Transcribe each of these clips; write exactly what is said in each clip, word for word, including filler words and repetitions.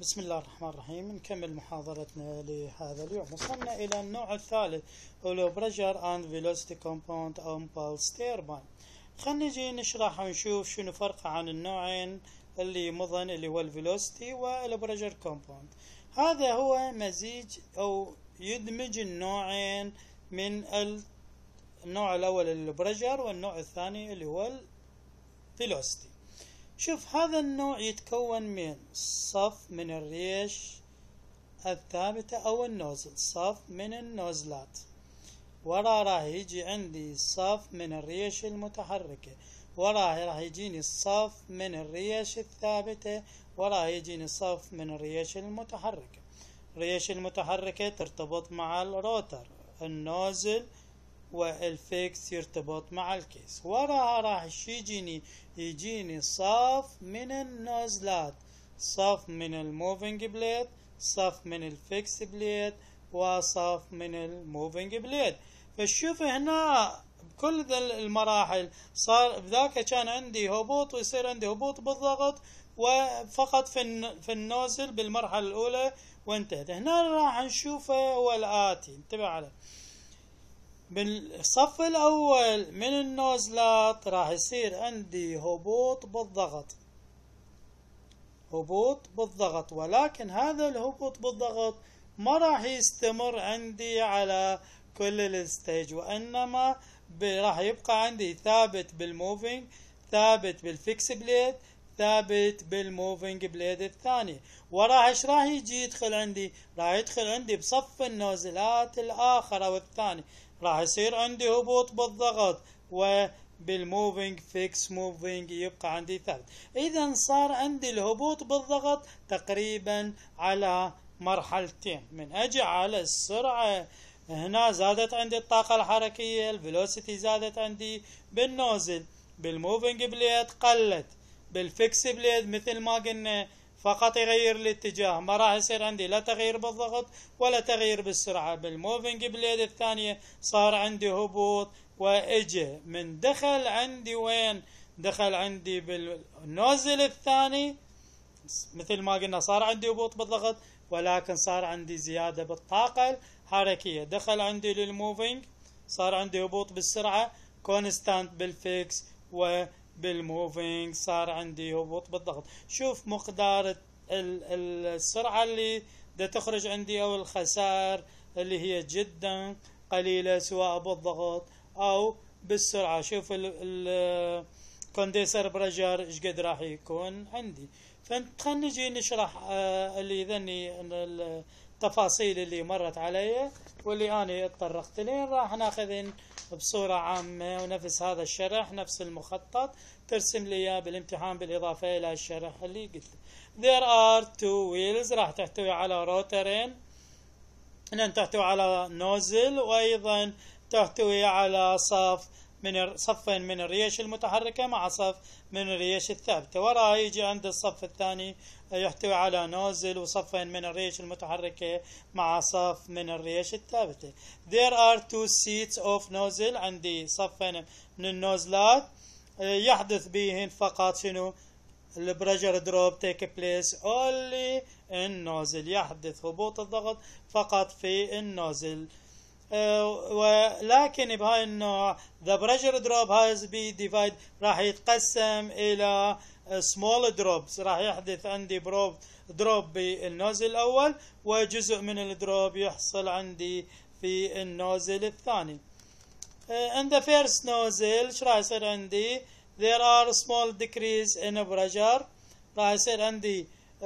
بسم الله الرحمن الرحيم. نكمل محاضرتنا لهذا اليوم. وصلنا إلى النوع الثالث اللي Pressure and Velocity Compound أو Pulse Turbine. خلينا نجي نشرح ونشوف شنو فرقه عن النوعين اللي مضن اللي هو الفيلوسيتي والبريشر كومباوند. هذا هو مزيج أو يدمج النوعين من النوع الأول البريشر والنوع الثاني اللي هو الفيلوسيتي. شوف، هذا النوع يتكون من صف من الريش الثابتة أو النوزل، صف من النوزلات، وراه راح يجي عندي صف من الريش المتحركة، وراه راح يجيني الصف من الريش الثابتة، وراه يجيني صف من الريش المتحركة. الريش المتحركة ترتبط مع الروتر، النوزل والفيكس يرتبط مع الكيس. وراها راح يجيني يجيني صف من النوزلات، صف من الموفينج بليد، صف من الفيكس بليد، وصف من الموفينج بليد. فشوف هنا بكل ذا المراحل صار بذاك كان عندي هبوط ويصير عندي هبوط بالضغط وفقط في في النوزل بالمرحلة الأولى وانتهت. هنا راح نشوفه هو الآتي، انتبه عليه. بالصف الأول من النوزلات راح يصير عندي هبوط بالضغط، هبوط بالضغط، ولكن هذا الهبوط بالضغط ما راح يستمر عندي على كل الستيج، وإنما راح يبقى عندي ثابت بالموفينج، ثابت بالفيكس بليد، ثابت بالموفينج بليد الثاني. وراح ايش راح يجي يدخل عندي؟ راح يدخل عندي بصف النوزلات الآخر أو الثاني، راح يصير عندي هبوط بالضغط، وبالموفينج فيكس موفينج يبقى عندي ثابت. إذا صار عندي الهبوط بالضغط تقريبا على مرحلتين. من أجي على السرعة، هنا زادت عندي الطاقة الحركية، الفيلوسيتي زادت عندي بالنوزل، بالموفينج بليد قلت، بالفيكس بليد مثل ما قلنا فقط يغير الاتجاه، ما راح يصير عندي لا تغيير بالضغط ولا تغيير بالسرعة. بالموفينج بليد الثانية صار عندي هبوط، واجي من دخل عندي وين؟ دخل عندي بالنوزل الثاني، مثل ما قلنا صار عندي هبوط بالضغط، ولكن صار عندي زيادة بالطاقة الحركية. دخل عندي للموفينج صار عندي هبوط بالسرعة كونستانت بالفيكس، و بالموفينج صار عندي هبوط بالضغط. شوف مقدار السرعة اللي دا تخرج عندي او الخسائر اللي هي جدا قليلة سواء بالضغط او بالسرعة. شوف الكوندنسر بريشر ايش قد راح يكون عندي. فخلنا نجي نشرح اللي ذني التفاصيل اللي مرت علي واللي انا اتطرقت لين راح ناخذن بصورة عامة، ونفس هذا الشرح نفس المخطط ترسم لي اياه بالامتحان بالاضافة الى الشرح اللي قلت. There are two wheels راح تحتوي على روترين، ان تحتوي على نوزل، وايضا تحتوي على صف من صفين من الريش المتحركة مع صف من الريش الثابتة. وراء يجي عند الصف الثاني يحتوي على نوزل وصفين من الريش المتحركة مع صف من الريش الثابتة. There are two seats of nozzle، عندي صفين من النوزلات يحدث بهن فقط شنو؟ البريشر دروب take place only in nozzle، يحدث هبوط الضغط فقط في النوزل. Uh, ولكن بهاي النوع the pressure drop has been divided، راح يتقسم الى small drops، راح يحدث عندي بروب دروب بالنوزل الاول، وجزء من الدروب يحصل عندي في النوزل الثاني. uh, in the first nozzle ايش راح يصير عندي؟ there are small decrease in pressure، راح يصير عندي uh,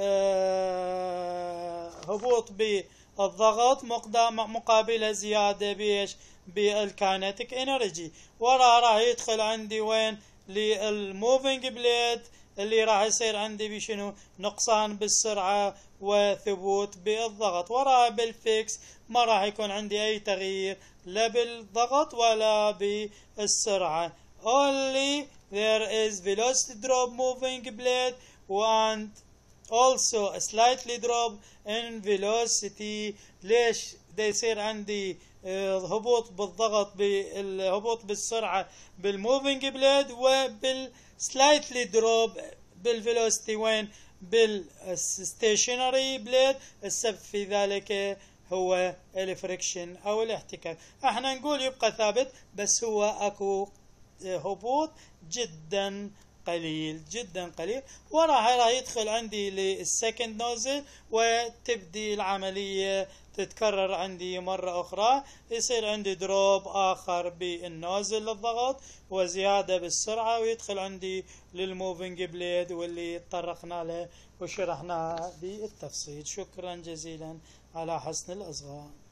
هبوط ب الضغط مقابلة زيادة بيش بالكاينتيك انرجي. وراء راح يدخل عندي وين؟ للموفينج بليد اللي راح يصير عندي بشنو؟ نقصان بالسرعة وثبوت بالضغط. وراء بالفيكس ما راح يكون عندي اي تغيير لا بالضغط ولا بالسرعة. only there is velocity drop moving blade and also a slightly drop in velocity. ليش دا يصير عندي هبوط بالضغط بالهبوط بالسرعة بالموفينج بليد، وبالسلايتلي دروب بالفيلوسيتي وين؟ بالستيشنري بليد السبب في ذلك هو الفريكشن او الاحتكاك. احنا نقول يبقى ثابت بس هو اكو هبوط جدا قليل جدا قليل، وراح راح يدخل عندي للسكند نوزل وتبدي العملية تتكرر عندي مرة أخرى، يصير عندي دروب آخر بالنوزل للضغط وزيادة بالسرعة، ويدخل عندي للموفينج بليد واللي تطرقنا له وشرحناها بالتفصيل. شكرا جزيلا على حسن الإصغاء.